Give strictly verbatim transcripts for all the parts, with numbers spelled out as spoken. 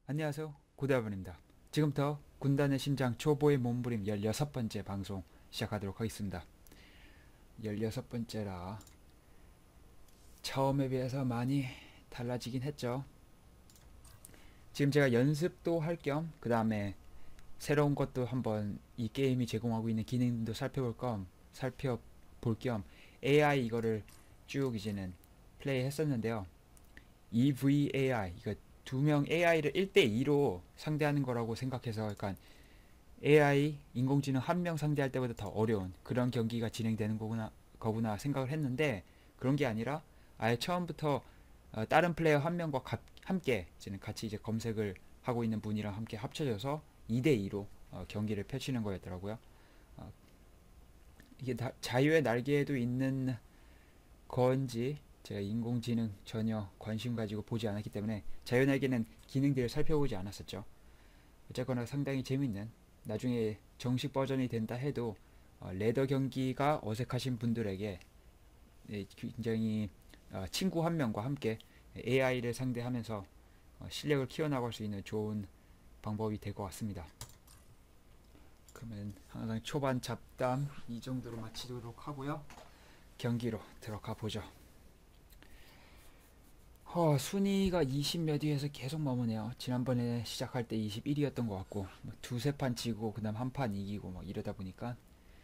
안녕하세요. 고대화분입니다. 지금부터 군단의 심장 초보의 몸부림 열여섯 번째 방송 시작하도록 하겠습니다. 열여섯 번째라 처음에 비해서 많이 달라지긴 했죠. 지금 제가 연습도 할 겸 그 다음에 새로운 것도 한번 이 게임이 제공하고 있는 기능도 살펴볼 겸 살펴볼 겸 에이아이 이거를 쭉 이제는 플레이 했었는데요. 이브이에이아이 이거 두 명 에이아이를 일 대 이로 상대하는 거라고 생각해서 약간 에이아이 인공지능 한 명 상대할 때보다 더 어려운 그런 경기가 진행되는 거구나, 거구나 생각을 했는데 그런 게 아니라 아예 처음부터 어, 다른 플레이어 한 명과 가, 함께 이제는 같이 이제 검색을 하고 있는 분이랑 함께 합쳐져서 이 대 이로 어, 경기를 펼치는 거였더라고요. 어, 이게 다, 자유의 날개에도 있는 건지 제가 인공지능 전혀 관심 가지고 보지 않았기 때문에 자연에게는 기능들을 살펴보지 않았었죠. 어쨌거나 상당히 재밌는 나중에 정식 버전이 된다 해도 어, 레더 경기가 어색하신 분들에게 예, 굉장히 어, 친구 한 명과 함께 에이아이를 상대하면서 어, 실력을 키워나갈 수 있는 좋은 방법이 될 것 같습니다. 그러면 항상 초반 잡담 이 정도로 마치도록 하고요. 경기로 들어가 보죠. 어, 순위가 이십 몇 위에서 계속 머무네요. 지난번에 시작할 때 이십일 위였던 것 같고 뭐 두세 판 지고 그 다음 한 판 이기고 뭐 이러다 보니까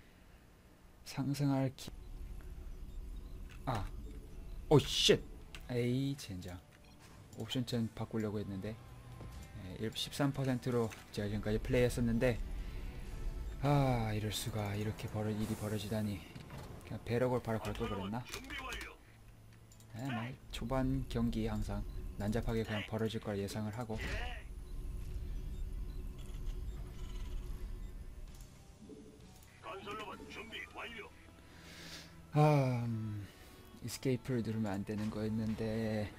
상승할 기... 아, 오 쉣! 에이 젠장. 옵션 천 바꾸려고 했는데 예, 십삼 퍼센트로 제가 지금까지 플레이했었는데 아 이럴수가 이렇게 벌어, 일이 벌어지다니 그냥 배럭을 바로 걸 걸 그랬나? 네, 뭐 초반 경기 항상 난잡하게 그냥 벌어질 걸 예상을 하고 아 음, 이스케이프를 누르면 안 되는 거였는데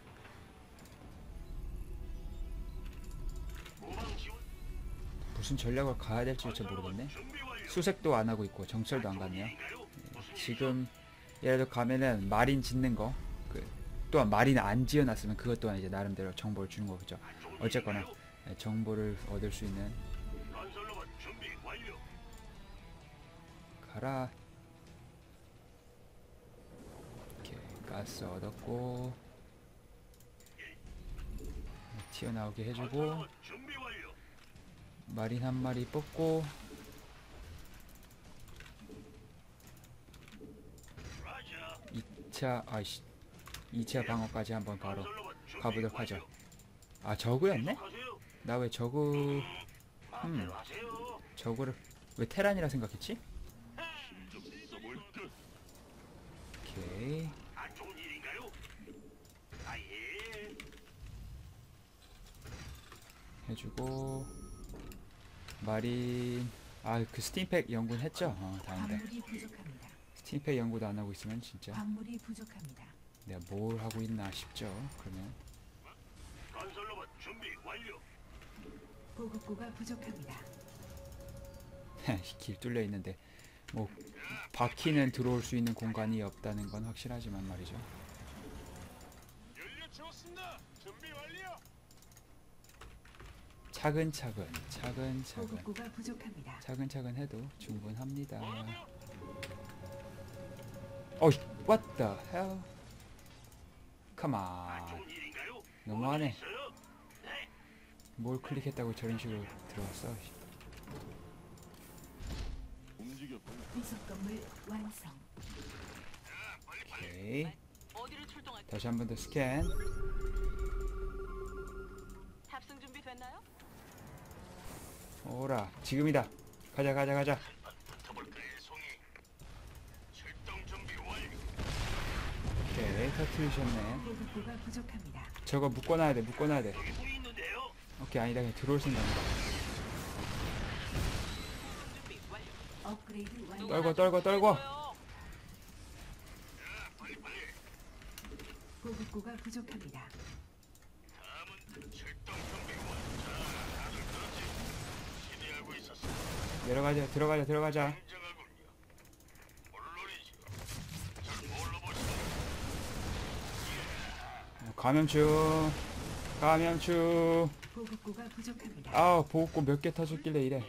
무슨 전략을 가야 될지 잘 모르겠네. 수색도 안 하고 있고 정찰도 안 갔네요. 예, 지금 예를 들어 가면은 마린 짓는 거 그, 또한 마린 안 지어놨으면 그것 또한 이제 나름대로 정보를 주는 거겠죠. 어쨌거나 예, 정보를 얻을 수 있는 가라. 이렇게 가스 얻었고 튀어나오게 해주고 마린 한 마리 뽑고 이 차 아이씨 이 차 방어까지 한번 바로 가보도록 하죠. 아 저그였네? 나 왜 저그 음 저그를 왜 테란이라 생각했지? 오케이 해주고 마린 아 그 스팀팩 연구는 했죠? 어 다행이다. 스팀팩 연구도 안 하고 있으면 진짜 광물이 부족합니다. 내가 뭘 하고 있나 싶죠. 그러면 보급고가 부족합니다. 길 뚫려 있는데 뭐 바퀴는 들어올 수 있는 공간이 없다는 건 확실하지만 말이죠. 차근차근 차근차근 보급고가 부족합니다. 차근차근 해도 충분합니다. 어이 what the hell come on 너무하네. 뭘 클릭했다고 저런 식으로 들어왔어. 부속 건물 완성. 오케이 다시 한 번 더 스캔. 탑승 준비 됐나요? 오라 지금이다. 가자 가자 가자. 오케이 터트리셨네. 보급고가 부족합니다. 저거 묶어놔야 돼 묶어놔야 돼. 오케이 아니다 그냥 들어올 생각이다. 준비 완료. 업그레이드 완료. 떨궈 떨궈 떨궈. 보급고가 부족합니다. 내려가자 들어가자 들어가자. 어, 감염충 감염충. 보급고가 부족합니다. 아우 보급고 몇 개 터졌길래 이래.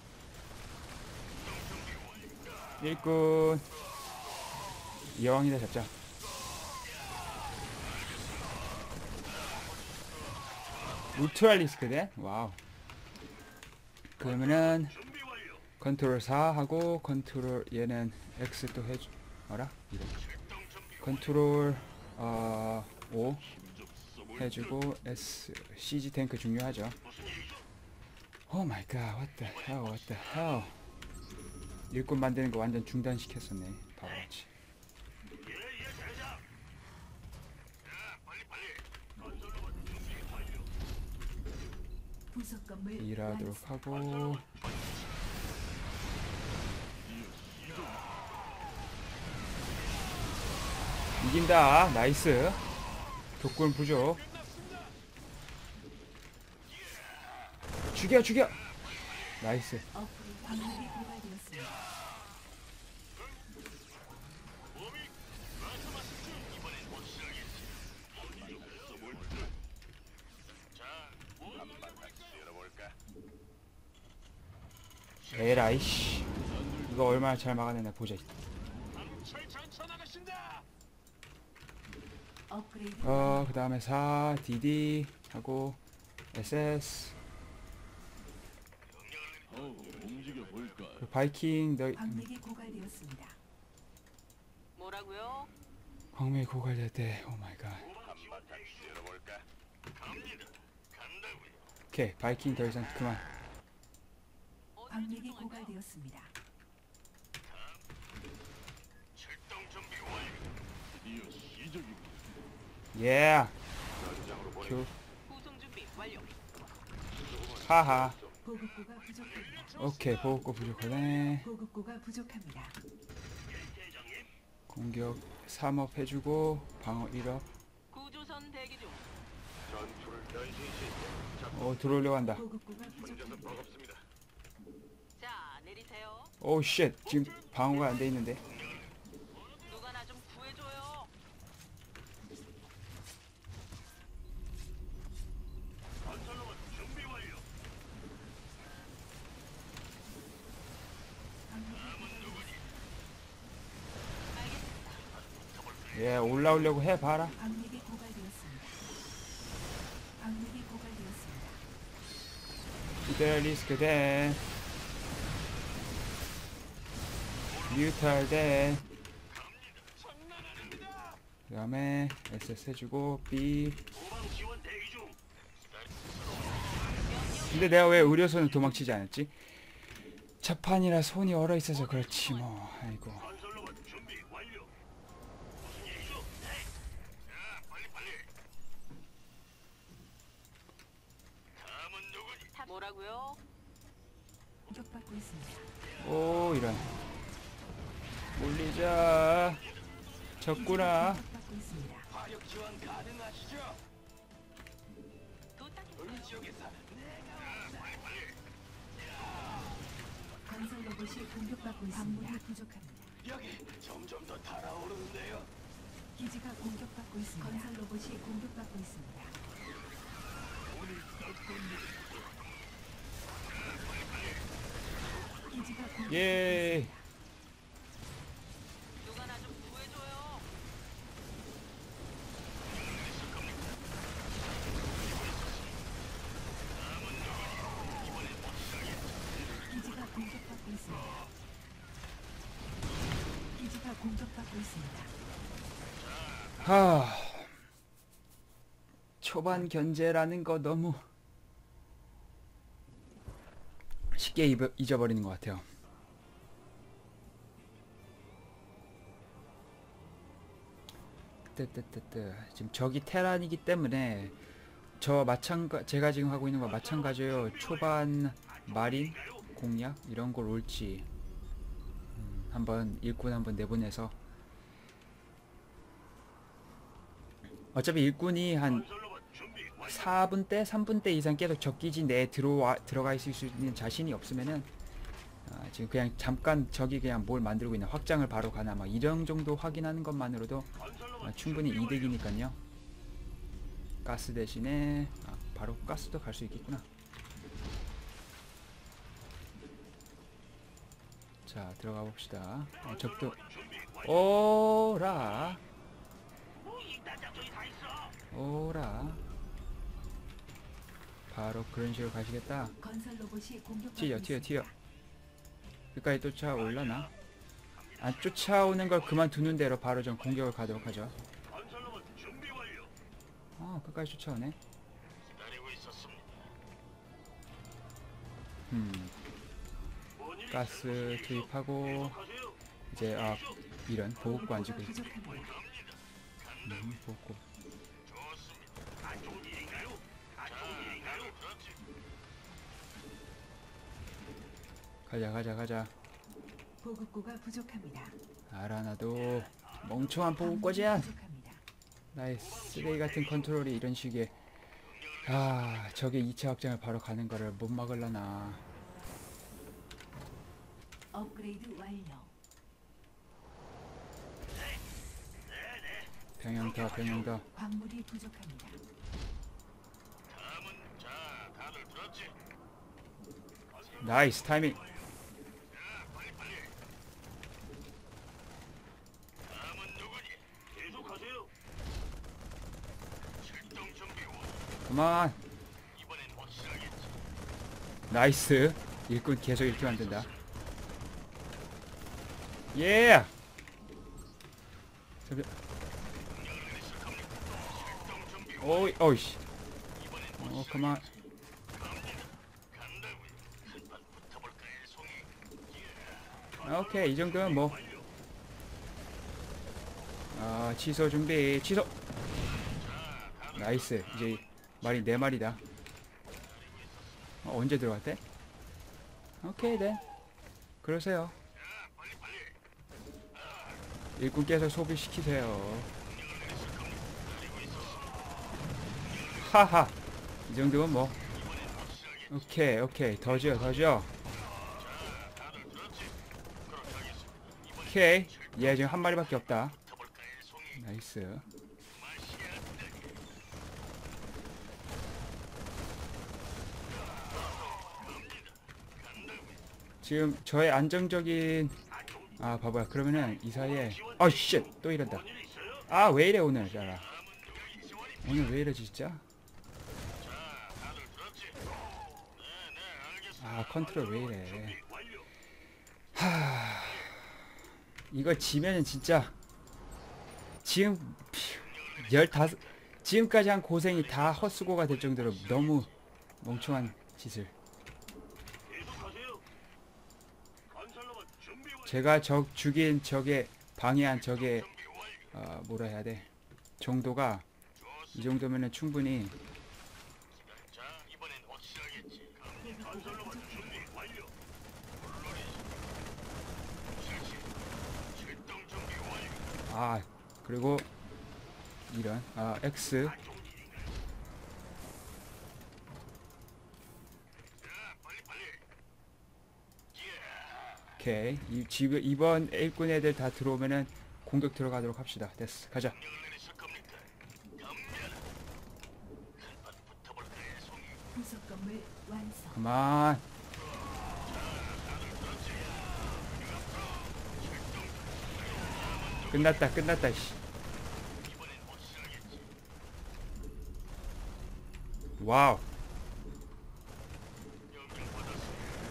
일꾼 여왕이다 잡자. 울트라리스크네. 와우. 그러면은 컨트롤 사 하고 컨트롤 얘는 X 또 해주 어라? 이래. 컨트롤 어, 오 해주고 S 씨지 탱크 중요하죠. 오 마이 갓. what the hell what the hell. 일꾼 만드는 거 완전 중단시켰었네. 바보같이. 부속 건물 일하도록 완성. 하고 이긴다. 나이스. 독군 부족. 죽여 죽여. 나이스. 업그레이드 광맥이 고갈되었습니다. 에라이씨. 이거 얼마나 잘 막아내나 보자. 업그레이드 어, 그 다음에 사, 디디 하고 에스에스. 그 바이킹 너 광맥이 고갈되었습니다. 뭐라고요? 광맥 고갈될 때. 오 마이 갓. 오케이. 바이킹 더 이상 그만. 광맥이 고갈되었습니다. 예. 큐. 구성 준비 완료. 하하. 보급고가 부족합니다. 오케이. 보급고 부족하네. 보급고가 부족합니다. 공격 삼 업 해주고 방어 일 업. 구조선 대기 중. 오, 들어오려고 한다. 보급고가 부족합니다. 자, 내리세요. 오 쉣. 지금 방어가 안 돼 있는데. 누가 나 좀 구해줘요. 예, 올라오려고 해 봐라. 광맥이 고갈되었습니다. 광맥이 고갈되었습니다. 기대 리스크 대. 뮤탈 대. 그 다음에 에스에스 해주고 B. 근데 내가 왜 의료선을 도망치지 않았지? 첫 판이라 손이 얼어 있어서 그렇지 뭐. 아이고. 뭐라고요? 공격받고 있습니다. 오 이런. 몰리자. 적구나. 공격받고 있습니다. 도착했어요. 건설 로봇이 공격받고 있습니다. 광물이 부족합니다. 점점 더 달아오르는데요. 기지가 공격받고 있습니다. 건설 로봇이 공격받고 있습니다. 기지가 공격받고 예. 있습니다. 누가 나 좀 구해줘요. 기지가 공격받고 있습니다. 기지가 공격받고 있습니다. 하. 초반 견제라는 거 너무 쉽게 잊어, 잊어버리는 것 같아요. 뜨뜨뜨뜨. 지금 적이 테란이기 때문에 저 마찬가 제가 지금 하고 있는 거 마찬가지예요. 초반 마린 공략 이런 걸 올지 음, 한번 일꾼 한번 내보내서 어차피 일꾼이 한 사 분대, 삼 분대 이상 계속 적기지 내에 들어와, 들어가 있을 수 있는 자신이 없으면은 아, 지금 그냥 잠깐 적이 그냥 뭘 만들고 있나 확장을 바로 가나 막 이런 정도 확인하는 것만으로도 아, 충분히 이득이니까요. 가스 대신에 아, 바로 가스도 갈 수 있겠구나. 자, 들어가 봅시다. 어, 적도 오라 오라. 바로 그런 식으로 가시겠다. 건설 로봇이 공격받고 튀어 튀어 있습니다. 튀어. 끝까지 쫓아올라나? 안 쫓아오는 걸 그만두는 대로 바로 좀 공격을 가도록 하죠. 건설로봇 준비 완료. 어, 끝까지 쫓아오네. 기다리고 있었습니다. 음, 뭔일 가스 투입하고 계속하세요. 이제 아 이런 보급관 지고 부족합니다. 음, 보급. 좋습니다. 안 좋은 일인가요? 안 좋은 일인가요? 그렇지. 가자 가자 가자. 보급고가 부족합니다. 알아 나도 멍청한 보급과지야. 부족합니다. 나의 쓰레기 같은 컨트롤이 이런 식의 아 저게 이 차 확장을 바로 가는 거를 못 막을라나. 업그레이드 완료. 병영 더 병영 더. 광물이 부족합니다. 다음은 자, 다들 들었지? 나이스 타이밍. 자, 빨리 빨리. 다음은 누구니? 계속하세요. 출동 준비 완료. 그만. 이번엔 확실하겠지. 나이스. 일꾼 계속 이렇게 만든다. 예. 저기 오이 오이씨. 어 그만. 오케이 이 정도면 뭐. 아 취소 준비 취소. 나이스. 이제 말이 네 마리다. 어, 언제 들어갔대? 오케이 네. 그러세요. 일꾼 계속 소비시키세요. 하하. 이 정도면 뭐. 오케이 오케이 더 지어 더 지어. 오케이 얘 지금 한 마리밖에 없다. 나이스. 지금 저의 안정적인 아 바보야. 그러면은 이 사이에 아씨 또 이런다. 아 왜 이래 오늘. 자 오늘 왜 이러지 진짜. 아 컨트롤 왜 이래. 하 이거 지면은 진짜 지금 열다섯 지금까지 한 고생이 다 헛수고가 될 정도로 너무 멍청한 짓을. 계속하세요. 건설로봇 준비 완료. 제가 적 죽인 적의 방해한 적의 어, 뭐라 해야 돼 정도가 이 정도면은 충분히 자, 이번엔 확실하겠지. 건설로봇 준비 완료. 실시. 출동 준비 완료. 아 그리고 이런 아 X 빨리 빨리. 오케이 이, 지금 이번 일꾼 애들 다 들어오면은 공격 들어가도록 합시다. 됐어 가자. 명령을 내리실 겁니까? 덤벼라. 한판 붙어볼까요, 송이? 부속 건물 완성. 그만. 끝났다 끝났다 씨. 이번엔 확실하겠지. 와우. 명령 받았어.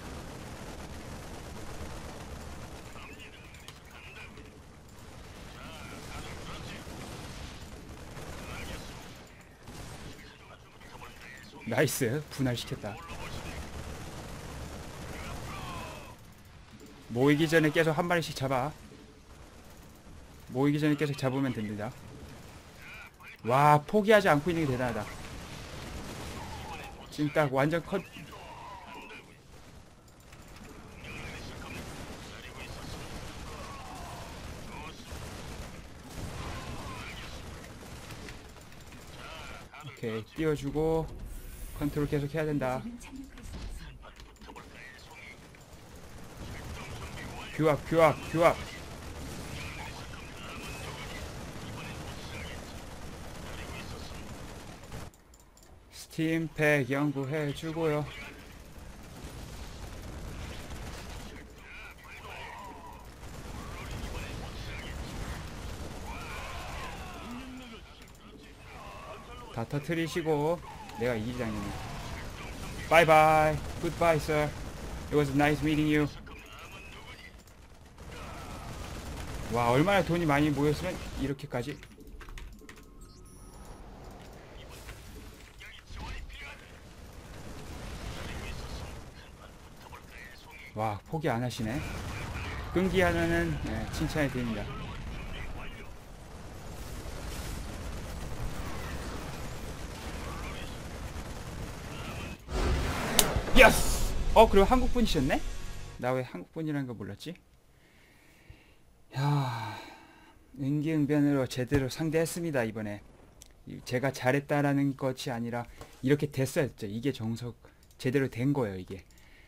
나이스 분할시켰다. 모이기 전에 계속 한 마리씩 잡아. 모이기 전에 계속 잡으면 됩니다. 와 포기하지 않고 있는 게 대단하다. 지금 딱 완전 컷. 오케이 띄워주고 컨트롤 계속 해야 된다. 지금 착륙할 수 없습니다. 규합 규합 규합. 팀팩 연구해주고요. 다 터트리시고 내가 이기장이네. 바이바이. 굿바이 sir. It was nice meeting you. 와, 얼마나 돈이 많이 모였으면 이렇게까지. 와, 포기 안 하시네. 끈기 하나는 네, 칭찬이 됩니다. 예스! 어, 그리고 한국 분이셨네? 나 왜 한국 분이라는 거 몰랐지? 야, 응기응변으로 제대로 상대했습니다 이번에. 제가 잘했다라는 것이 아니라 이렇게 됐어야 됐죠. 이게 정석 제대로 된 거예요 이게.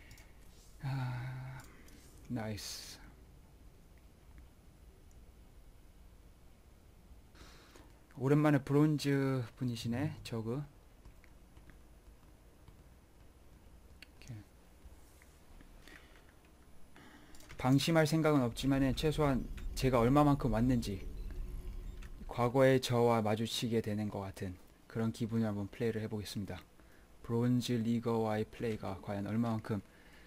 아, 나이스. 오랜만에 브론즈 분이시네 저그. 방심할 생각은 없지만 최소한 제가 얼마만큼 왔는지 과거의 저와 마주치게 되는 것 같은 그런 기분을 한번 플레이를 해보겠습니다. 브론즈 리거와의 플레이가 과연 얼마만큼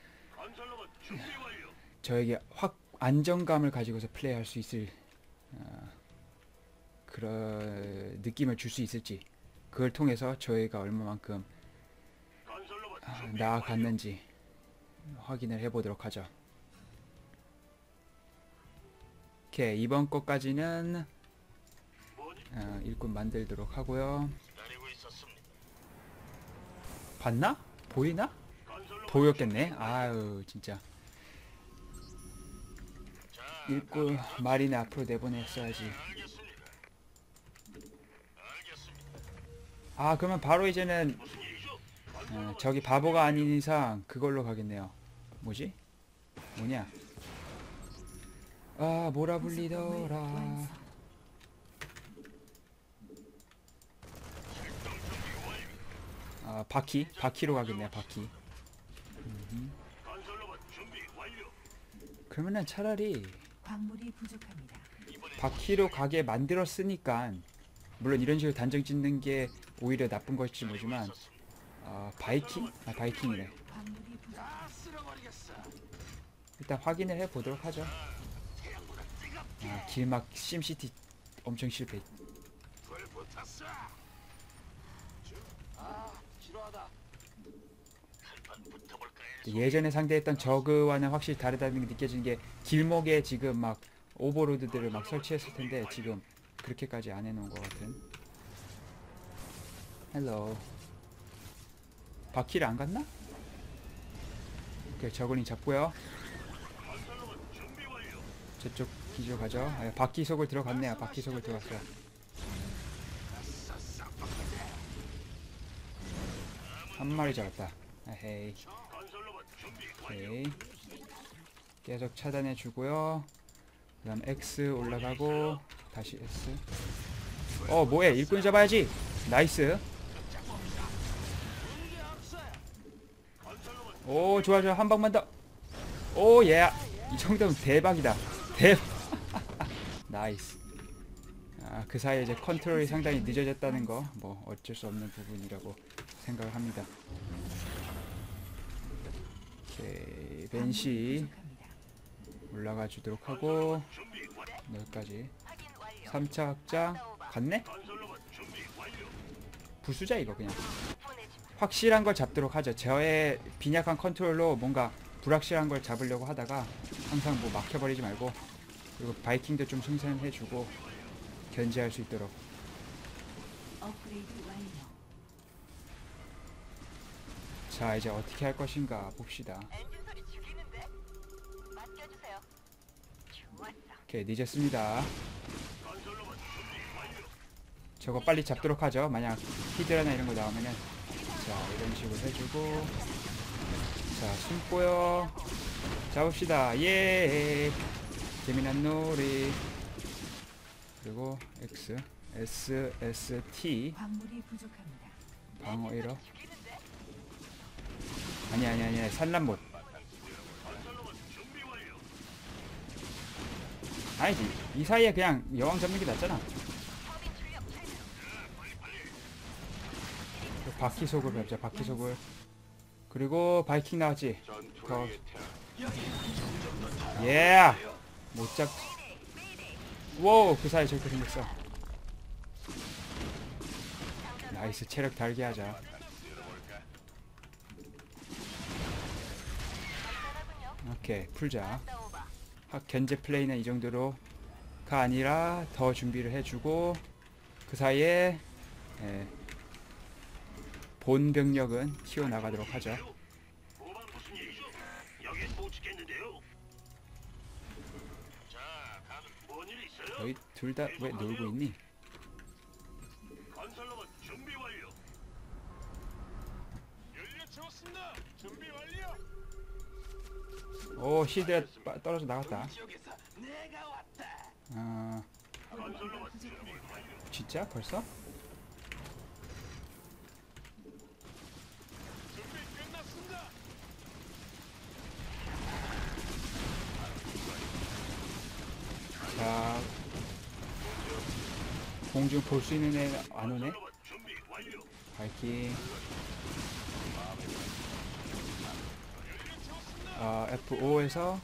저에게 확 안정감을 가지고서 플레이할 수 있을 어, 그런 느낌을 줄 수 있을지, 그걸 통해서 저희가 얼마만큼 아, 나아갔는지 확인을 해보도록 하죠. 오케이, 이번 것까지는 어, 일꾼 만들도록 하고요. 봤나? 보이나? 보였겠네. 아유 진짜. 일꾼 마린 앞으로 내보냈어야지. 아, 그러면 바로 이제는 어, 저기 바보가 아닌 이상 그걸로 가겠네요. 뭐지? 뭐냐? 아, 뭐라 불리더라. 아, 바퀴? 바퀴로 가겠네요, 바퀴. 음흠. 그러면은 차라리 광물이 부족합니다. 바퀴로 가게 만들었으니까, 물론 이런 식으로 단정 짓는 게 오히려 나쁜 것일지 모르지만, 아, 바이킹? 아, 바이킹이래. 광물이 부족. 일단 확인을 해보도록 하죠. 아, 길막 심시티 엄청 실패. 예전에 상대했던 저그와는 확실히 다르다는 게 느껴지는 게, 길목에 지금 막 오버로드들을 막 설치했을 텐데 지금 그렇게까지 안 해놓은 것 같은. 헬로. 바퀴를 안 갔나? 오케이, 저글링 잡고요. 저쪽 기지로 가죠. 아, 바퀴 속을 들어갔네요. 바퀴 속을 들어갔어요. 한 마리 잡았다. 아헤이. 오케이. 계속 차단해 주고요. 그 다음 X 올라가고 다시 S. 어, 뭐해, 일꾼 잡아야지. 나이스. 오, 좋아 좋아. 한 방만 더. 오, 예. 이 정도면 대박이다. 대박. 나이스. 아, 그 사이에 이제 컨트롤이 상당히 늦어졌다는 거 뭐 어쩔 수 없는 부분이라고 생각을 합니다. 오케이, 벤시 올라가 주도록 하고, 여기까지 삼 차 확장 갔네? 부수자 이거 그냥. 확실한 걸 잡도록 하죠. 저의 빈약한 컨트롤로 뭔가 불확실한 걸 잡으려고 하다가 항상 뭐 막혀버리지 말고, 그리고 바이킹도 좀 생산해주고 견제할 수 있도록. 업그레이드 완료. 자, 이제 어떻게 할 것인가 봅시다. 엔진 소리 죽이는데? 맡겨주세요. 좋았어. 오케이, 늦었습니다. 저거 빨리 잡도록 하죠. 만약 히드라나 이런 거 나오면은. 자, 이런 식으로 해주고, 자, 숨고요. 잡읍시다. 예. 재미난 놀이. 그리고 X, S, S, T. 광물이 부족합니다. 방어 일 호. 아니 아니 아니 산란못. 아니지 이 사이에 그냥 여왕 잡는 게 낫잖아. 바퀴속을 밟자. 바퀴속을. 그리고 바이킹 나왔지. 더. 예. 못 잡. 와우 그 사이에 저렇게 생겼어. 나이스 체력 달게 하자. 오케이 풀자. 학 견제 플레이는 이 정도로가 아니라 더 준비를 해주고 그 사이에 예, 본 병력은 튀어나가도록 하죠. 후방 무슨 일이죠? 여긴 못 지켰는데요. 자, 다들 뭔일 있어요? 너희 둘 다 왜 놀고 있니? 건설로봇 준비 완료. 연료 채웠습니다. 준비 완료. 오 시드가 빠- 떨어져 나갔다. 지역에서 내가 왔다. 어, 건설로봇 준비 완료. 진짜 벌써? 준비 끝났습니다. 자 공중 볼 수 있는 애 안 오네. 건설로봇 준비 완료. 바이킹. 어, 에프 오에서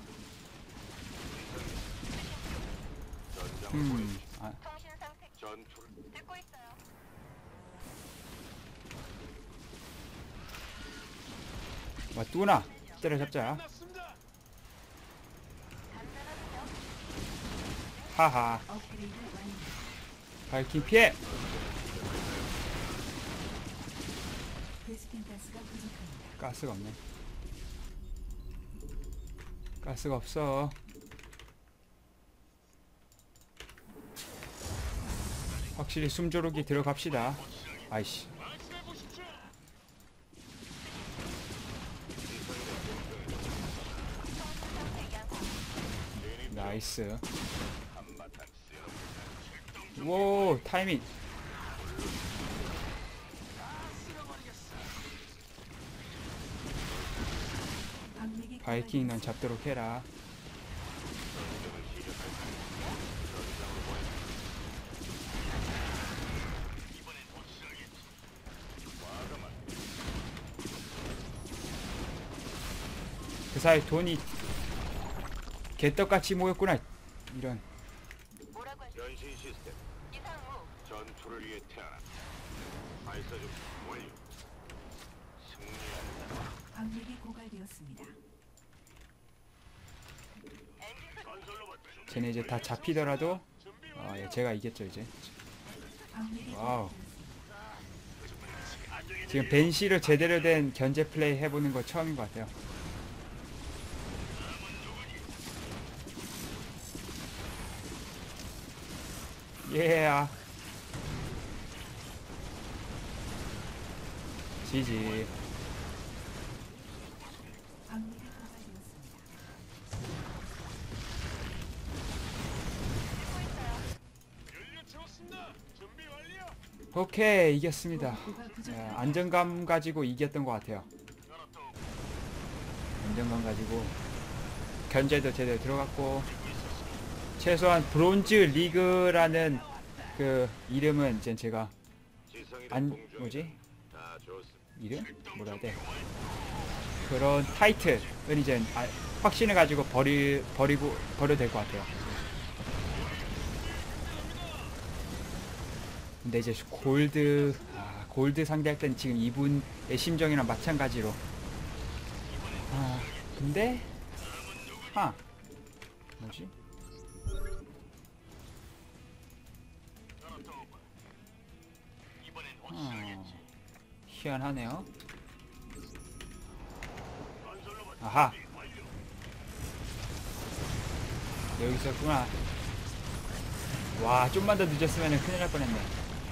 음, 아, 통신 상태 전투를 듣고 있어요. 와 뚜나 때려잡자. 끝났습니다. 간단하군요. 하하. 업그레이드 완료. 바이킹 피해. 베스킨 가스가 부족합니다. 가스가 없네. 가스가 없어. 확실히 숨조르기 들어갑시다. 아이씨. 말씀해 보십시오. 나이스. 오 타이밍. 방맥이 바이킹 넌 잡도록 해라. 그 사이 돈이 개떡같이 모였구나. 이런. 뭐라고 하시? 변신 시스템 이상 후 전투를 위해 태어난 발사 중 완료. 승리한다. 방맥이 고갈되었습니다. 엔진 소리 건설로봇 준비 쟤네 이제 다 잡히더라도 아, 예, 제가 이겼죠 이제. 방맥이 와우. 고갈되었습니다. 지금 벤시를 제대로 된 견제 플레이 해보는 거 처음인 것 같아요. 예. 지지. 방맥이 고갈되었습니다. 연료 채웠습니다. 준비 완료. 오케이 이겼습니다. 보급고가 예, 부족합니다. 안정감 가지고 이겼던 것 같아요. 알았다. 안정감 가지고 견제도 제대로 들어갔고 최소한 브론즈 리그라는 그 이름은 이제 제가 지성이다. 안 공중. 뭐지 다 좋습니다. 이름 뭐라 해야 돼 그런 타이틀은 이제 아, 확신을 가지고 버리 버리고 버려도 될 것 같아요. 근데 이제 골드 아, 골드 상대할 땐 지금 이분의 심정이랑 마찬가지로 아 근데 하 뭐지 알았다. 오빠. 이번엔 어, 확실하겠지. 희한하네요. 건설로봇 아하 준비 완료. 여기 있었구나. 와 좀만 더 늦었으면 큰일 날 뻔했네.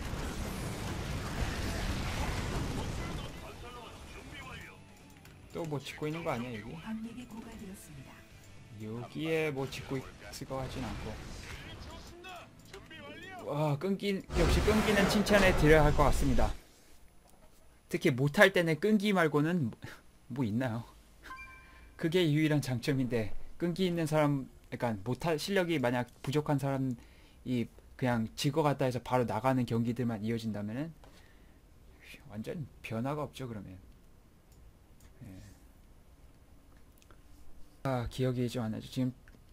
건설로봇 준비 완료. 또 뭐 짓고 있는 거 아니야 여기? 방맥이 고갈되었습니다. 여기에 뭐 짓고 있을 것 같진 않고. 연료 채웠습니다. 준비 완료. 와 끊긴 역시 끊기는 칭찬에 드려야 할 것 같습니다. 특히 못할 때는 끈기 말고는 뭐, 뭐 있나요? 그게 유일한 장점인데 끈기 있는 사람, 약간 못할 실력이 만약 부족한 사람이 그냥 지거 갔다 해서 바로 나가는 경기들만 이어진다면은 완전 변화가 없죠 그러면. 예. 아 기억이 좀 안 나죠. 지금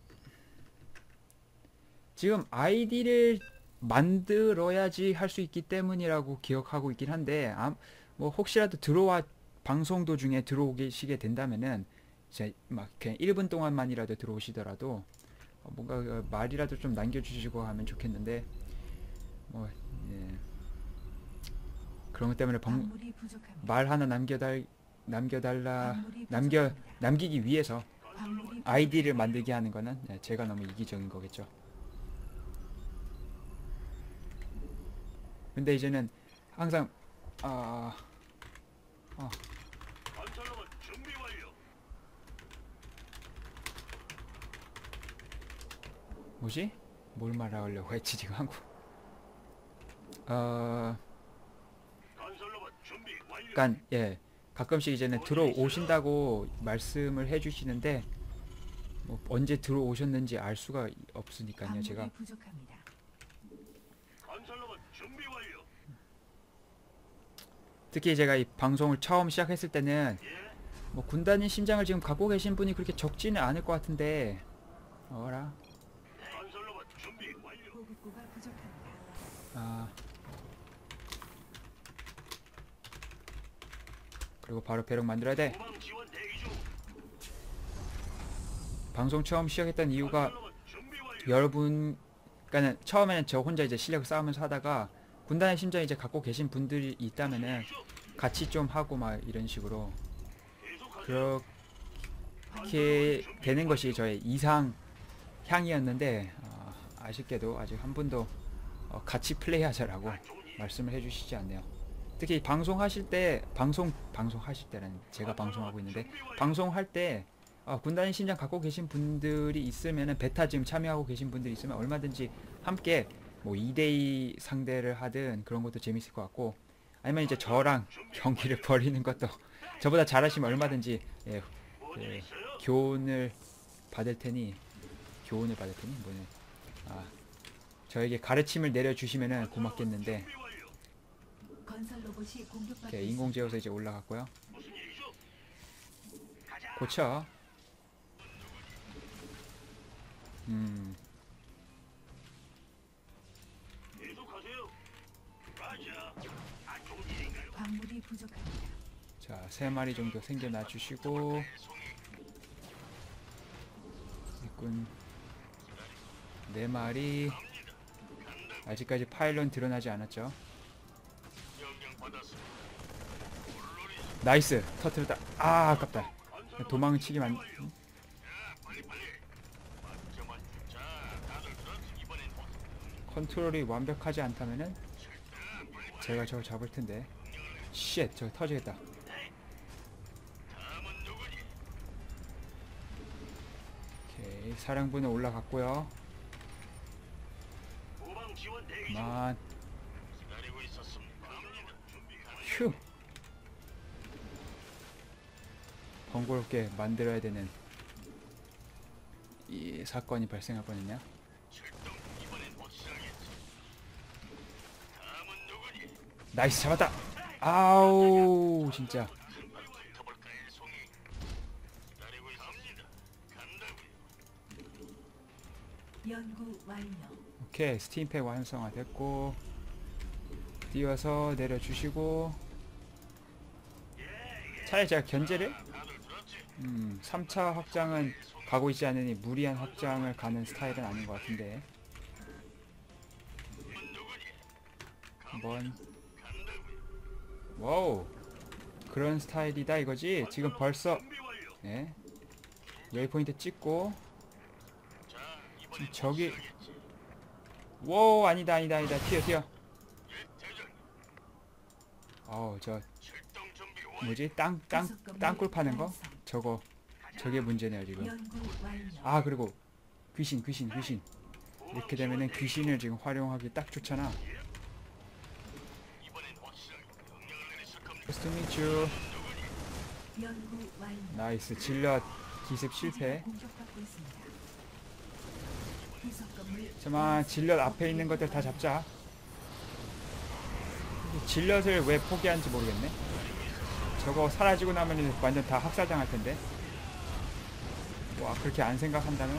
지금 아이디를 만들어야지 할 수 있기 때문이라고 기억하고 있긴 한데, 아, 뭐 혹시라도 들어와 방송 도중에 들어오시게 된다면은 이제 막 그냥 일 분 동안만이라도 들어오시더라도 어, 뭔가 그 말이라도 좀 남겨주시고 하면 좋겠는데 뭐 예. 그런 것 때문에 방, 광물이 부족합니다. 말 하나 남겨달 남겨달라 광물이 남겨 부족합니다. 남기기 위해서 광물이 아이디를 만들게 하는 거는 예, 제가 너무 이기적인 거겠죠. 근데 이제는 항상 아, 아 건설로봇 준비 완료. 뭐지? 뭘 말하려고 했지 지금 한국. 어, 건설로봇 준비 완료. 그러니까 예 가끔씩 이제는 들어오신다고 말씀을 해주시는데 뭐 언제 들어오셨는지 알 수가 없으니까요 제가. 광물이 부족합니다. 건설로봇 준비 완료. 특히 제가 이 방송을 처음 시작했을 때는 예. 뭐 군단의 심장을 지금 갖고 계신 분이 그렇게 적지는 않을 것 같은데 어라 건설로봇 준비 완료. 보급고가 부족합니다. 아 그리고 바로 배럭 만들어야 돼. 후방 지원 대기 중. 방송 처음 시작했던 이유가 건설로봇 준비 완료. 여러분 그러니까는 처음에는 저 혼자 이제 실력 쌓으면서 하다가 군단의 심장 이제 갖고 계신 분들이 있다면은 같이 좀 하고 막 이런 식으로 계속하세요. 그렇게 되는 것이 저의 이상 향이었는데 어, 아쉽게도 아직 한 분도 어, 같이 플레이하자라고 말씀을 해주시지 않네요. 특히 방송하실 때 방송 방송하실 때는 제가 방송하고 있는데 방송할 때 어, 군단의 심장 갖고 계신 분들이 있으면은 베타 지금 참여하고 계신 분들이 있으면 얼마든지 함께 뭐 이 대이 상대를 하든 그런 것도 재밌을 것 같고, 아니면 이제 저랑 경기를 벌이는 것도 저보다 잘하시면 얼마든지 예, 뭔일 예, 있어요? 교훈을 받을 테니 교훈을 받을 테니 뭐냐 아 저에게 가르침을 내려주시면은 고맙겠는데. 준비 완료. 건설 로봇이 공격받고 이렇게 인공제어서 이제 올라갔고요. 무슨 일이죠? 가자. 고쳐. 음 계속하세요. 맞아. 안 좋은 일인가요? 광물이 부족합니다. 자, 세 마리 정도 생겨나 주시고 일꾼 네 마리. 아직까지 파일럿 드러나지 않았죠. 명령 받았습니다. 나이스 터트렸다. 아 아깝다. 도망치기 만 자, 빨리 빨리. 맞죠, 맞죠. 자, 다들 들었지? 이번엔 뭐- 컨트롤이 완벽하지 않다면은 제가 저걸 잡을 텐데. 쉣, 저거 터지겠다. 다음은 누구니? 오케이, 사령부는 올라갔고요. 후방 지원 대기 중. 그만. 기다리고 있었습니다. 갑니다. 준비 완료. 휴. 번거롭게 만들어야 되는 이 사건이 발생할 뻔했냐? 출동. 이번엔 확실하겠지. 다음은 누구니? 나이스 잡았다. 아우 진짜. 한발 붙어볼까요, 송이? 기다리고 있습니다. 간다고요. 연구 완료. 오케이 스팀팩 완성화됐고 뛰어서 내려주시고 차라리 제가 견제를 다들 들었지? 음, 삼 차 확장은 가고 있지 않으니 무리한 확장을 가는 스타일은 아닌 것 같은데 한번 와우 그런 스타일이다 이거지. 지금 벌써 준비 완료. 네 웨이포인트 찍고 자, 지금 이번엔 저기 확실하겠지. 와우 아니다 아니다 아니다 튀어 튀어. 예, 대장. 어우 저 출동 준비 완료. 뭐지 땅 땅 땅굴 파는 거 저거 저게 문제네요 지금. 연구 완료. 아 그리고 귀신 귀신 귀신 이렇게 되면은 귀신을 지금 활용하기 딱 좋잖아. 이번엔 확실하게 명령을 내리실 겁니다. Nice to meet you. 연구 완료. 나이스. 질럿 기습 실패. 공격받고 있습니다. 부속 건물 잠깐만, 질럿 앞에 있는 것들 다 잡자. 질럿을 왜 포기한지 모르겠네. 저거 사라지고 나면 완전 다 학살당할 텐데. 와, 그렇게 안 생각한다면?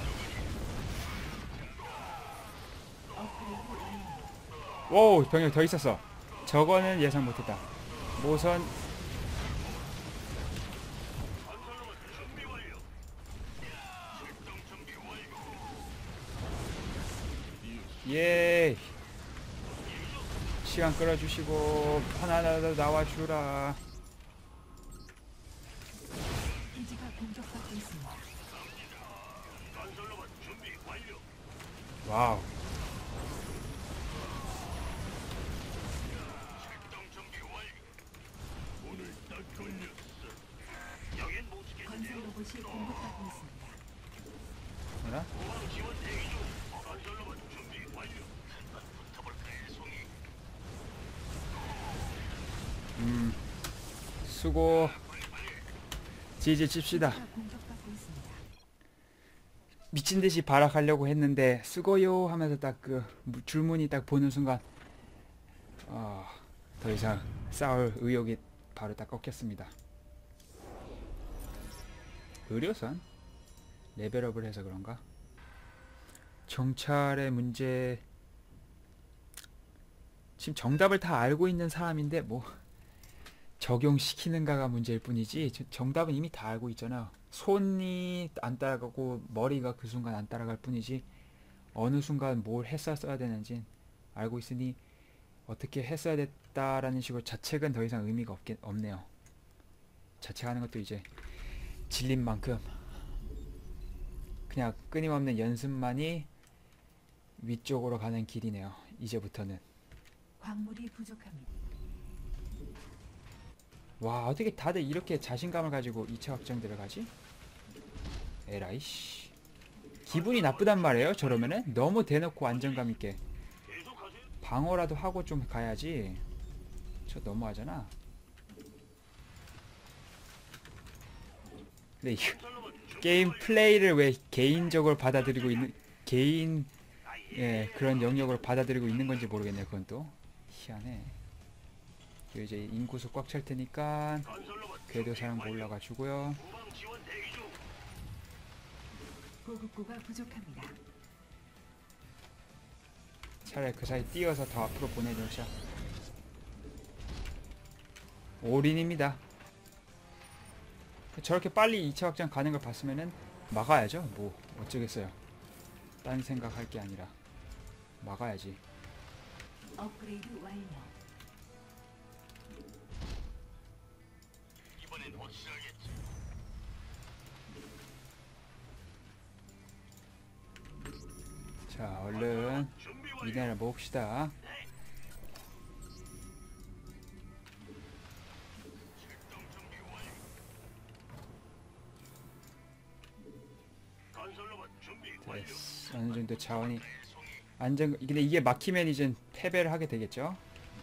오, 병력 더 있었어. 저거는 예상 못했다. 모선. 예. 시간 끌어주시고 하나하나 나와주라. 기지가 공격받고 있습니다. 와우. 건설 로봇이 공격받고 있습니다. 뭐라? 음. 수고. 지지 칩시다. 기지가 공격받고 있습니다. 미친 듯이 발악하려고 했는데 수고요 하면서 딱 그 줄무늬 딱 보는 순간 아, 더 이상 싸울 의욕이 바로 딱 꺾였습니다. 의료선? 레벨업을 해서 그런가? 정찰의 문제. 지금 정답을 다 알고 있는 사람인데 뭐 적용시키는가가 문제일 뿐이지 저- 정답은 이미 다 알고 있잖아. 손이 안 따라가고 머리가 그 순간 안 따라갈 뿐이지 어느 순간 뭘 했었어야 되는지 알고 있으니 어떻게 했어야 됐다라는 식으로 자책은 더 이상 의미가 없겠, 없네요. 자책하는 것도 이제 질린 만큼 그냥 끊임없는 연습만이 위쪽으로 가는 길이네요. 이제부터는. 광물이 부족합니다. 와, 어떻게 다들 이렇게 자신감을 가지고 이 차 확장 들어가지? 에라이씨. 기분이 나쁘단 말이에요. 저러면은 너무 대놓고 안정감 있게 방어라도 하고 좀 가야지. 저 너무하잖아. 근데 이 게임 플레이를 왜 개인적으로 받아들이고 있는 개인 예 그런 영역으로 받아들이고 있는 건지 모르겠네요. 그건 또 희한해. 요 이제 인구수 꽉 찰 테니까 궤도 사령부 올라가 주고요. 보급고가 부족합니다. 차라리 그 사이 뛰어서 더 앞으로 보내놓자. 올인입니다. 저렇게 빨리 이 차 확장 가는 걸 봤으면은 막아야죠. 뭐 어쩌겠어요. 딴 생각할 게 아니라 막아야지. 업그레이드 완료. 이번엔 확실하겠지. 자, 얼른 준비 완료. 미네랄 모읍시다. 건설로봇 준비 완료. 됐어. 어느 정도 자원이 안정. 근데 이게 막히면 이제 패배를 하게 되겠죠.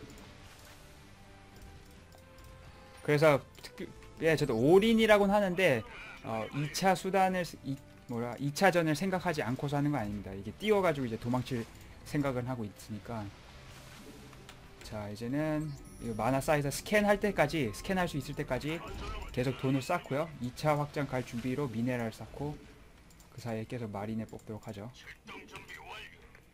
그래서 특히 예, 저도 올인이라고는 하는데 어, 이 차 수단을 쓰- 이, 뭐라 이 차전을 생각하지 않고서 하는 거 아닙니다. 이게 뛰어가지고 이제 도망칠 생각을 하고 있으니까. 자, 이제는 이거 만화 쌓여서 스캔할 때까지 스캔할 수 있을 때까지 계속 돈을 쌓고요. 이 차 확장 갈 준비로 미네랄 쌓고 그 사이에 계속 마린에 뽑도록 하죠. 출동 준비 완료.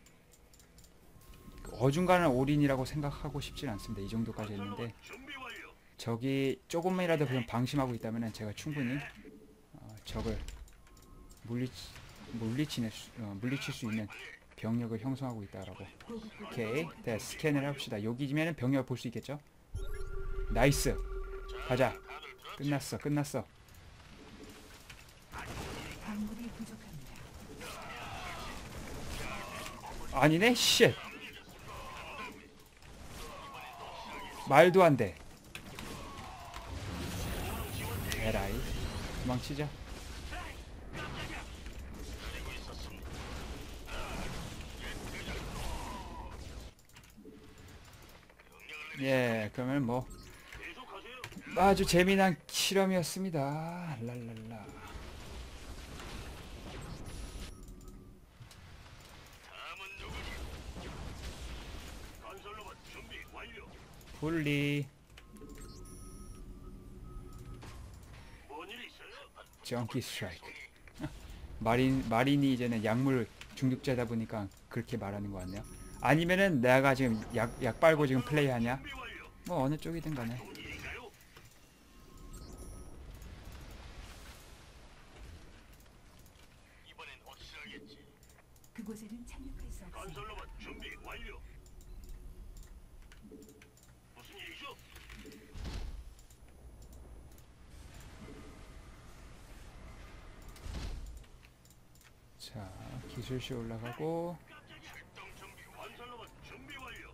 어중간한 올인이라고 생각하고 싶진 않습니다. 이 정도까지 했는데 준비 완료. 적이 조금이라도 그냥 방심하고 있다면 제가 충분히 어, 적을 물리, 물리치는 수- 어, 물리칠 수 있는 병력을 형성하고 있다라고. 보급고가 오케이, 네, 스캔을 해봅시다. 여기면은 병력을 볼 수 있겠죠? 나이스. 가자. 끝났어, 끝났어. 광물이 부족합니다. 아니네, 쉣. 말도 안 돼. 에라이. 도망치자. 예, 그러면 뭐 아주 재미난 실험이었습니다. 랄랄라. 다음은 누구니? 건설로봇 준비 완료. 분리. 뭔일 있어요? 정키 스트라이크. 마린 마린이 이제는 약물 중독자다 보니까 그렇게 말하는 것 같네요. 아니면은 내가 지금 약 약 빨고 지금 플레이하냐? 준비 완료. 뭐 어느 쪽이든 간에. 좋은 일인가요? 이번엔 확실하겠지. 그곳에는 착륙할 수 없습니다. 건설로봇 준비 완료. 무슨 일이죠? 자, 기술시 올라가고. 출동 준비. 건설로봇 준비 완료.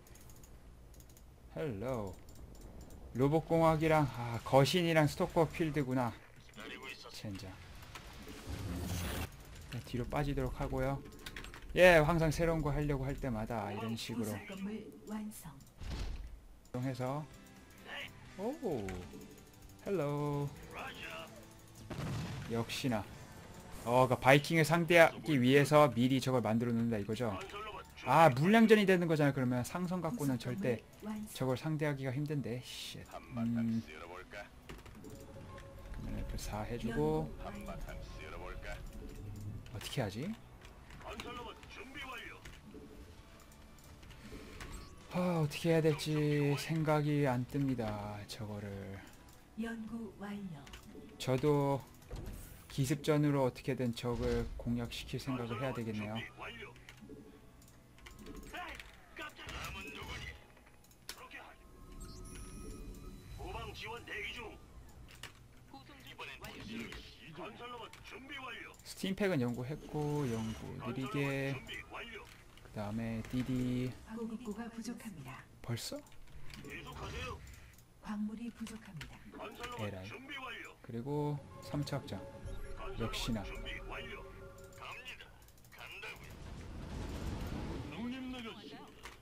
헬로. 로봇공학이랑 아, 거신이랑 스토커 필드구나. 기다리고 있었어. 젠장. 네, 뒤로 빠지도록 하고요. 예, 항상 새로운 거 하려고 할 때마다 이런 식으로 부속 건물 완성. 이동해서 오, 헬로. 라자. 역시나 어, 그 바이킹을 상대하기 위해서 미리 저걸 만들어 놓는다 이거죠. 건설로봇 준비. 아, 물량전이 되는 거잖아요. 그러면 상성 갖고는 부속 절대 건물 완성. 저걸 상대하기가 힘든데. 쉣. 한바탕 음, 쓸어볼까? 이렇게 사 해주고 연구 완료. 한바탕 쓸어볼까? 어떻게 하지? 건설로봇 준비 완료. 아, 어떻게 해야 될지 생각이 안 뜹니다. 저거를 연구 완료. 저도 기습전으로 어떻게든 적을 공략시킬 생각을 해야 되겠네요. 준비 완료. 에이, 깜짝이야. 다음은 누구니? 그렇게 하죠. 후방 지원 대기 중. 이번엔 확실히 건설로봇 준비 완료. 스팀팩은 연구했고 연구 느리게. 준비 완료. 그 다음에 디디. 보급고가 부족합니다. 벌써? 계속하세요. 광물이 부족합니다. 건설로봇 에라이. 준비 완료. 그리고 삼 차 확장. 건설로봇 역시나. 준비 완료. 갑니다. 간다고요. 형님 나가시.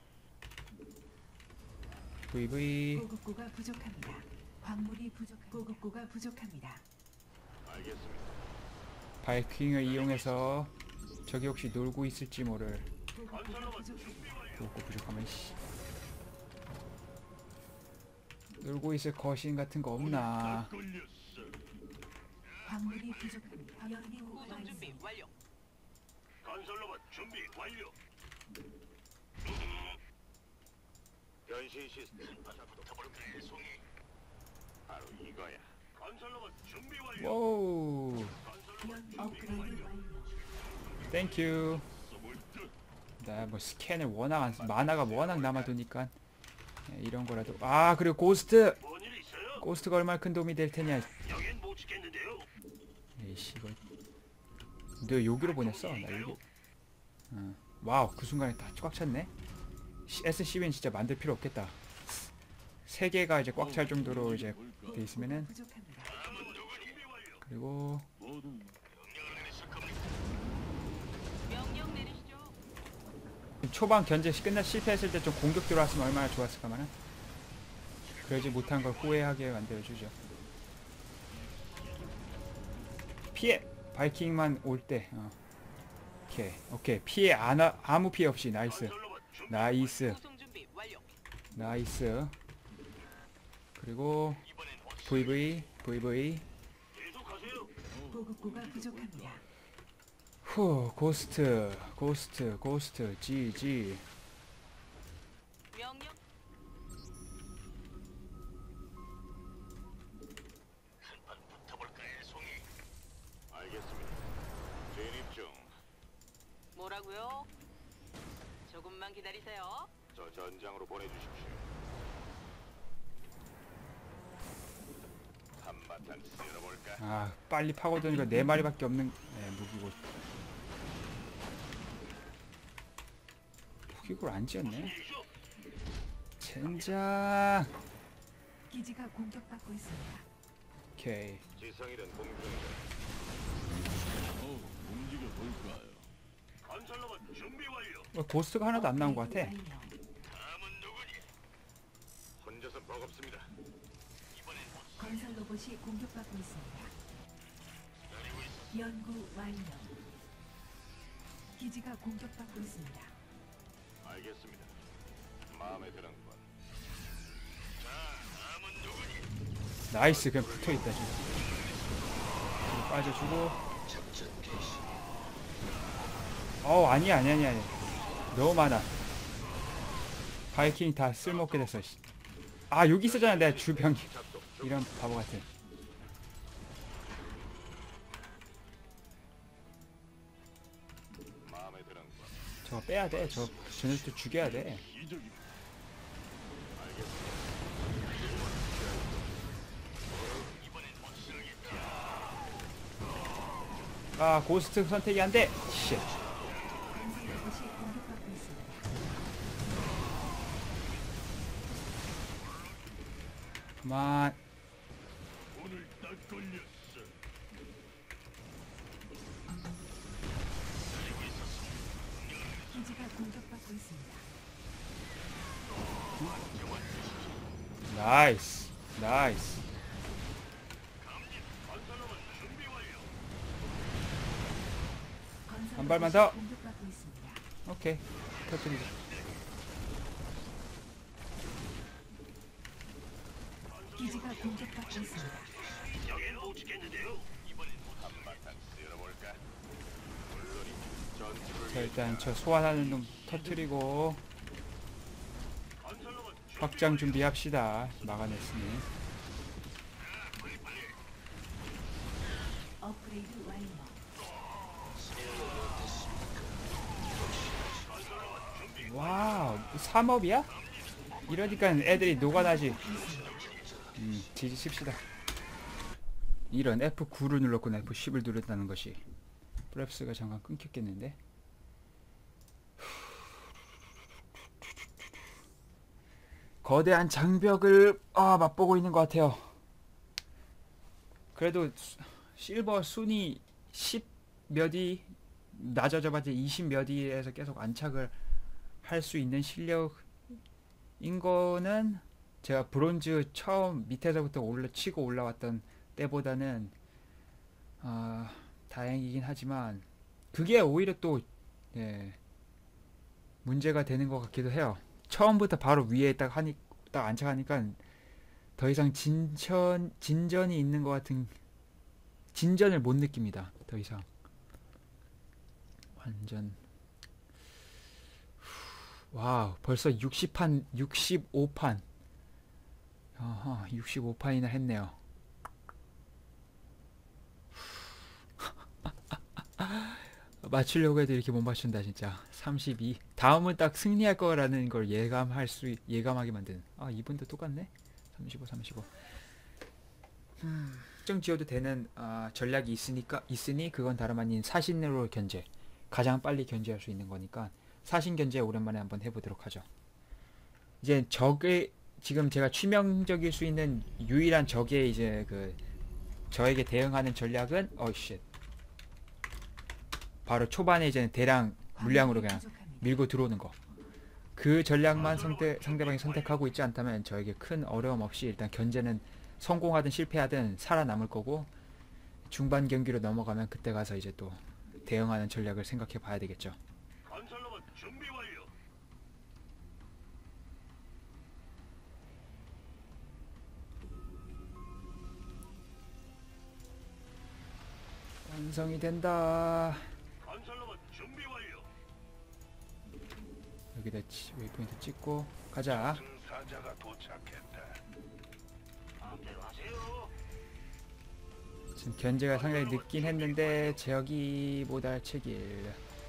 브이브이. 보급고가 부족합니다. 광물이 부족. 보급고가 부족합니다. 알겠습니다. 바이킹을 이용해서 저기 혹시 놀고 있을지 모를. 보급고가 부족합니다. 보고 부족하면 씨. 놀고 있을 거신 같은 거 없나? 걸렸어. 광물이 부족합니다. 연구 구성 완성. 준비 완료. 건설로봇 준비 완료. 변신 시스템 붙어볼까요, 송이? 바로 이거야. 건설로봇 준비 완료. 와우. 연 업그레이드 완료. 땡큐. 나 뭐 스캔을 워낙 안, 쓰- 만화가 워낙 남아도니까 예, 이런 거라도. 아, 그리고 고스트. 뭔일 있어요? 고스트가 얼마나 큰 도움이 될 테냐. 여긴 못 지켰는데요. 에이씨, 이거. 너 여기로 보냈어? 나 여기. 어. 와우, 그 순간에 다 꽉 찼네. 에스씨비는 진짜 만들 필요 없겠다. 세 개가 이제 꽉 찰 정도로 이제 돼 있으면은. 부족합니다. 다음은 누구니? 준비 완료. 그리고 명령을 내리실 겁니까? 명령 내리시죠. 초반 견제 끝나 실패했을 때 좀 공격 들어왔으면 얼마나 좋았을까만은. 그러지 못한 걸 후회하게 만들어주죠. 피해! 바이킹만 올 때. 어. 오케이, 오케이. 피해 안 와, 아무 피해 없이. 나이스. 건설로봇 준비 나이스. 구성 준비 완료. 나이스. 그리고 이번엔 확실히 브이브이, 브이브이. 계속하세요. 보급고가 부족합니다. 후, 고스트, 고스트, 고스트, 지지. 명령 한판 붙어볼까요, 송이? 알겠습니다. 진입 중. 뭐라고요? 조금만 기다리세요. 저 전장으로 보내주십시오. 한바탕 쓸어볼까? 아, 빨리 파고드니까 네 마리밖에 없는 네, 무기고. 무기고를 안 지었네. 일이죠? 젠장. 기지가 공격받고 있습니다. 오케이. 지성이든 공중이든 어, 움직여 볼까요? 건설로봇 준비 완료. 어, 고스트가 하나도 안 나온 것 같아. 업그레이드 완료. 다음은 누구니? 혼자서 버겁습니다. 이번엔 건설 로봇이 공격받고 있습니다. 연구 완료. 기지가 공격받고 있습니다. 알겠습니다. 마음에 드는군. 자, 다음은 누구니? 나이스. 그냥 붙어있다 지금. 지금 빠져주고. 어 아니야 아니야 아니야 아니야. 너무 많아. 바이킹이 다 쓸모없게 됐어. 씨. 아 여기 있었잖아 내가 주병이. 이런 바보 같은. 마음에 드는군. 저거 빼야 돼. 저 저 녀석도 죽여야 돼. 이적이. 아 고스트 선택이 안 돼. 쉣. 건설 로봇이 공격받고 있습니다. 그만. 오늘 딱 걸렸어. 기지가 공격받고 있습니다. 나이스. 나이스. 건설로만 준비 완료. 건설 한 발만 로봇이 더. 공격받고 있습니다. 오케이. 터뜨리자. 기지가 공격받고 있습니다. 여긴 못 지켰는데요. 이번엔 한바탕 쓸어볼까? 물론이 전투를 자 일단 저 소환하는 놈 터뜨리고 건설로만 확장 준비합시다. 막아냈으니. 업그레이드 완료. 와우 삼업이야? 이러니까 애들이 녹아나지. 음 지지 칩시다. 이런 에프 구를 눌렀구나. 에프 십을 누른다는 것이. 프랩스가 잠깐 끊겼겠는데. 거대한 장벽을 아, 맛보고 있는 것 같아요. 그래도 수- 실버 순위 십 몇위 낮아져봤자 이십 몇위에서 계속 안착을 할 수 있는 실력인 거는 제가 브론즈 처음 밑에서부터 올라 치고 올라왔던 때보다는 아, 다행이긴 하지만 그게 오히려 또 예, 문제가 되는 것 같기도 해요. 처음부터 바로 위에 딱 하니 딱 안착하니까 더 이상 진전 진전이 있는 것 같은 진전을 못 느낍니다. 더 이상 완전 와우 벌써 육십 판 육십오 판 어허 육십오 판이나 했네요. 맞추려고 해도 이렇게 못 맞춘다 진짜. 삼십이 다음은 딱 승리할 거라는 걸 예감할 수 있- 예감하게 만드는. 아 이분도 똑같네. 삼십오 삼십오. 음, 특정 지어도 되는 아, 전략이 있으니까 있으니 그건 다름 아닌 사신으로 견제. 가장 빨리 견제할 수 있는 거니까 사신 견제 오랜만에 한번 해보도록 하죠. 이제 적의 지금 제가 치명적일 수 있는 유일한 적의 이제 그 저에게 대응하는 전략은 어쉣 바로 초반에 이제 대량 물량으로 그냥 부족합니다. 밀고 들어오는 거. 그 전략만 상대, 상대방이 선택하고 있지 않다면 저에게 큰 어려움 없이 일단 견제는 성공하든 실패하든 살아남을 거고 중반 경기로 넘어가면 그때 가서 이제 또 대응하는 전략을 생각해 봐야 되겠죠. 건설로만 준비 완료. 완성이 된다. 건설로만 준비 완료. 여기다 치- 웨이포인트 찍고 가자. 승사자가 도착했다. 마음대로 하세요. 지금 견제가 상당히 늦긴 했는데 저기 못알체길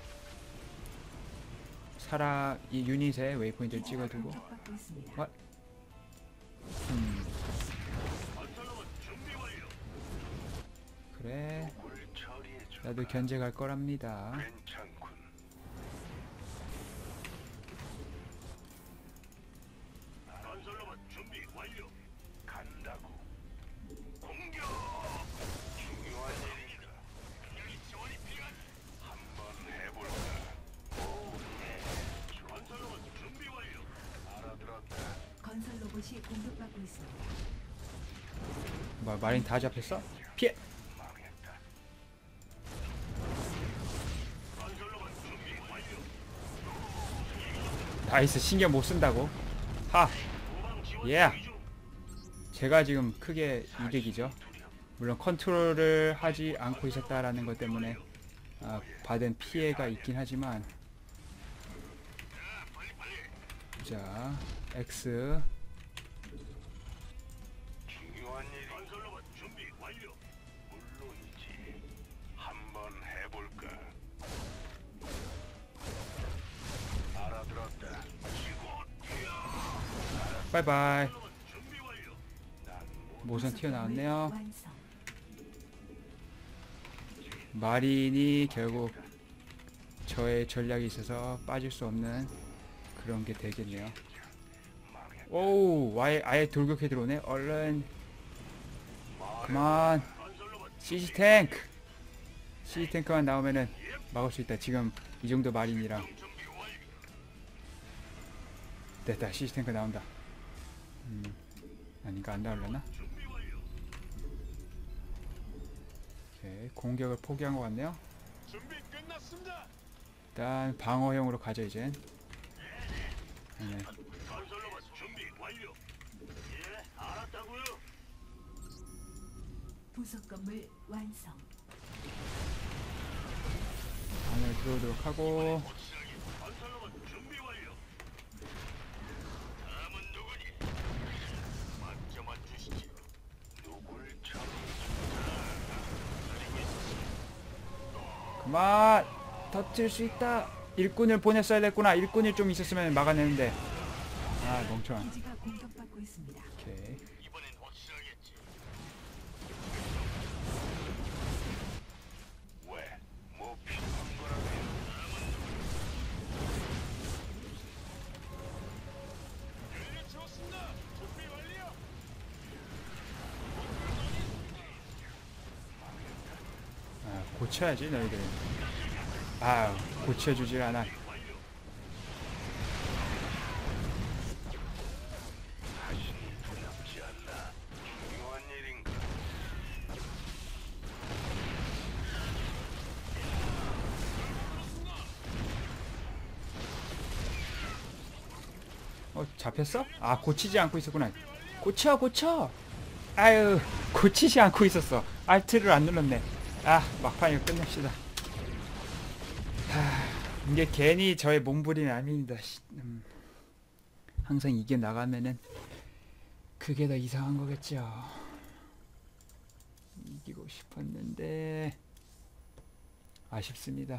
사람 이 유닛에 웨이포인트를 기지가 찍어두고 공격받고 있습니다. 와- 음 건설로만 준비 완료. 그래 물 처리해줘. 나도 견제 갈 거랍니다. 괜찮군. 건설로만 준비 완료. 간다고. 공격. 중요한 일이니까. 여기 지원이 필요한. 한번 해볼까. 오, 네. 건설로만 준비 완료. 알아들었다. 건설 로봇이 공격받고 있습니다. 뭐 마린 다 잡혔어? 피해! 나이스. 신경 못 쓴다고. 하! 예! 제가 지금 크게 이득이죠. 물론 컨트롤을 하지 않고 있었다라는 것 때문에 아, 받은 피해가 있긴 하지만, 자 X 중요한 일. 건설로봇 준비 완료. 물론이지. 한번 해볼까? 알아들었다. 바이바이. 준비 완료. 모선 튀어나왔네요. 완성. 마린이 결국 저의 전략이 있어서 빠질 수 없는 그런 게 되겠네요. 오우, 아예, 아예 돌격해 들어오네. 얼른 그만. 시시 탱크 시시 탱크만 나오면은 막을 수 있다. 지금 이 정도 마린이랑. 됐다. 시시 탱크 나온다. 음, 아닌가? 안 나오려나? 오케이, 공격을 포기한 것 같네요. 준비 끝났습니다. 일단 방어형으로 가죠 이젠. 네. 건설로봇 준비 완료. 예, 알았다고요. 부속 건물 완성. 안을 들어오도록 하고. 건설로봇 준비 완료. 다음은 누구니? 맞춰만 주시죠. 누굴 처리? 그만! 터뜨릴 수 있다! 일꾼을 보냈어야 됐구나. 일꾼이 좀 있었으면 막아내는데. 아, 멍청한. 기지가 공격받고 있습니다. 오케이. 이번엔 확실하겠지. 왜? 뭐 필요한 거라고요? 연료 채웠습니다. 준비 완료. 아, 고쳐야지 너희들은. 아, 고쳐주질 않아. 두렵지 않나? 중요한 일인가? 어, 잡혔어? 아, 고치지 않고 있었구나. 고쳐, 고쳐! 아유, 고치지 않고 있었어. 알트를 안 눌렀네. 아, 막판이고 끝냅시다. 하, 이게 괜히 저의 몸부림이 아닙니다. 씨, 음, 항상 이겨 나가면은 그게 더 이상한 거겠죠. 이기고 싶었는데 아쉽습니다.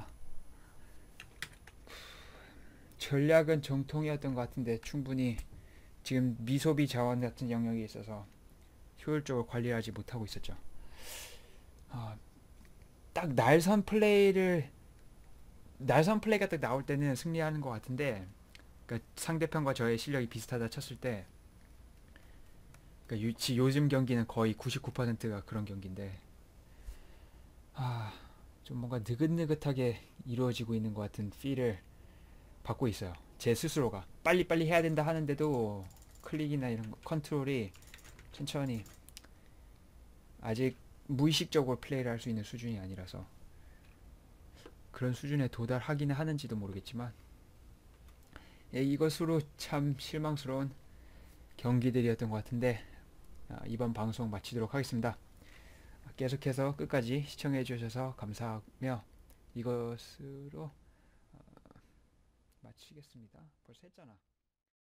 전략은 정통이었던 것 같은데 충분히 지금 미소비 자원 같은 영역에 있어서 효율적으로 관리를 하지 못하고 있었죠. 아, 딱 날선 플레이를 날선 플레이가 딱 나올 때는 승리하는 것 같은데, 그러니까 상대편과 저의 실력이 비슷하다 쳤을 때, 그러니까 유, 요즘 경기는 거의 구십구 퍼센트가 그런 경기인데, 아, 좀 뭔가 느긋느긋하게 이루어지고 있는 것 같은 필을 받고 있어요. 제 스스로가 빨리빨리 해야 된다 하는데도 클릭이나 이런 거, 컨트롤이 천천히, 아직 무의식적으로 플레이를 할 수 있는 수준이 아니라서 그런 수준에 도달하기는 하는지도 모르겠지만, 예, 이것으로 참 실망스러운 경기들이었던 것 같은데, 아, 이번 방송 마치도록 하겠습니다. 계속해서 끝까지 시청해 주셔서 감사하며 이것으로 어, 마치겠습니다. 벌써 했잖아.